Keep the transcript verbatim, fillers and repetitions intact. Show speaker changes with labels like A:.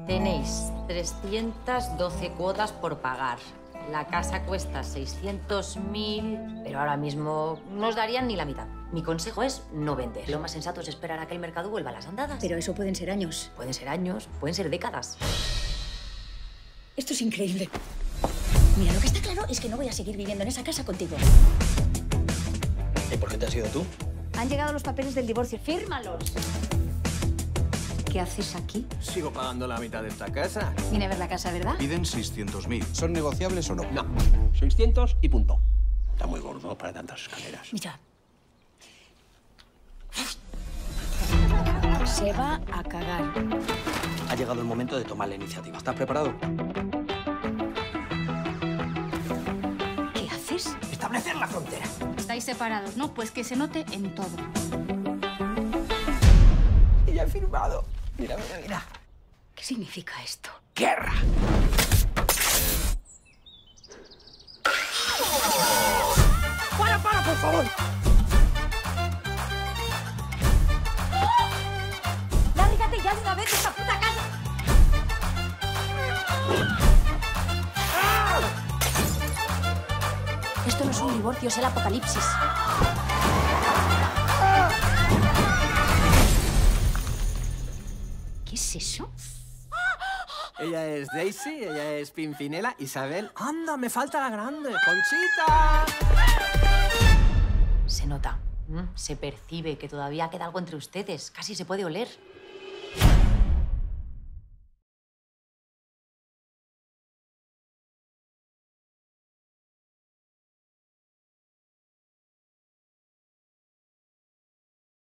A: Tenéis trescientas doce cuotas por pagar. La casa cuesta seiscientos mil, pero ahora mismo no os darían ni la mitad. Mi consejo es no vender. Lo más sensato es esperar a que el mercado vuelva a las andadas.
B: Pero eso pueden ser años.
A: Pueden ser años, pueden ser décadas.
B: Esto es increíble. Mira, lo que está claro es que no voy a seguir viviendo en esa casa contigo.
C: ¿Y por qué te has ido tú?
B: Han llegado los papeles del divorcio. ¡Fírmalos! ¿Qué haces aquí?
D: Sigo pagando la mitad de esta casa.
B: Vine a ver la casa, ¿verdad?
E: Piden seiscientos mil. ¿Son negociables o no?
D: No, seiscientos y punto. Está muy gordo para tantas escaleras.
B: Mira. Se va a cagar.
C: Ha llegado el momento de tomar la iniciativa. ¿Estás preparado?
B: ¿Qué haces?
D: Establecer la frontera.
F: Estáis separados, ¿no? Pues que se note en todo.
D: Y ya he firmado. Mira, mira, mira.
B: ¿Qué significa esto?
D: ¡Guerra! ¡Para, para, por favor!
B: ¡Lárgate ya de una vez de esta puta casa! Esto no es un divorcio, es el apocalipsis. ¿Qué es eso?
D: Ella es Daisy, ella es Pimpinela, Isabel. ¡Anda, me falta la grande! ¡Conchita!
A: Se nota, ¿m? Se percibe que todavía queda algo entre ustedes. Casi se puede oler.